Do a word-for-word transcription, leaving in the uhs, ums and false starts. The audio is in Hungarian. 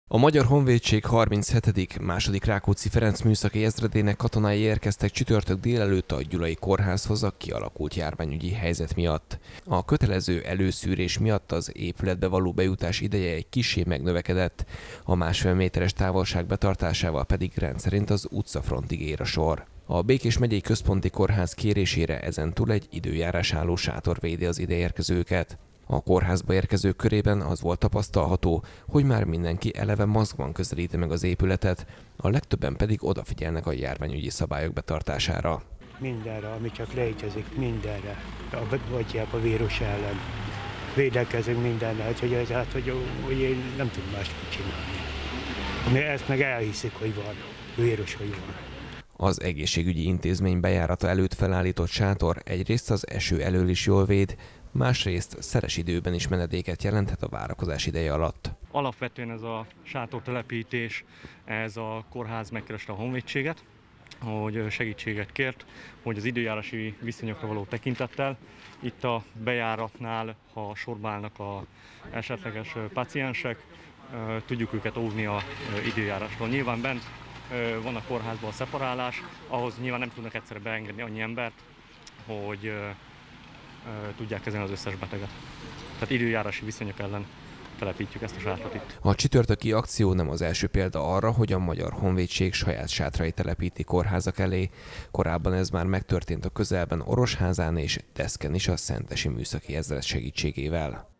A Magyar Honvédség harminchetedik második Rákóczi Ferenc műszaki ezredének katonái érkeztek csütörtök délelőtt a Gyulai Kórházhoz a kialakult járványügyi helyzet miatt. A kötelező előszűrés miatt az épületbe való bejutás ideje egy kissé megnövekedett, a másfél méteres távolság betartásával pedig rendszerint az utcafrontig ér a sor. A Békés megyei központi kórház kérésére ezentúl egy időjárás álló sátor védi az ideérkezőket. A kórházba érkezők körében az volt tapasztalható, hogy már mindenki eleve maszkban közelíti meg az épületet, a legtöbben pedig odafigyelnek a járványügyi szabályok betartására. Mindenre, ami csak létezik, mindenre, vagy a vírus ellen. Védekezünk mindenre, hát, hogy, ez, hát, hogy, hogy én nem tudom másképp csinálni. Ezt meg elhiszik, hogy van, vírus, hogy van. Az egészségügyi intézmény bejárata előtt felállított sátor egyrészt az eső elől is jól véd, másrészt szeles időben is menedéket jelenthet a várakozás ideje alatt. Alapvetően ez a sátortelepítés, ez a kórház megkereste a honvédséget, hogy segítséget kért, hogy az időjárási viszonyokra való tekintettel itt a bejáratnál, ha sorba állnak a esetleges páciensek, tudjuk őket óvni az időjárásról. Nyilván bent van a kórházban a szeparálás, ahhoz nyilván nem tudnak egyszerre beengedni annyi embert, hogy tudják kezelni az összes beteget. Tehát időjárási viszonyok ellen telepítjük ezt a sátrat itt. A csütörtöki akció nem az első példa arra, hogy a Magyar Honvédség saját sátrai telepíti kórházak elé. Korábban ez már megtörtént a közelben Orosházán és Deszken is a Szentesi Műszaki Ezred segítségével.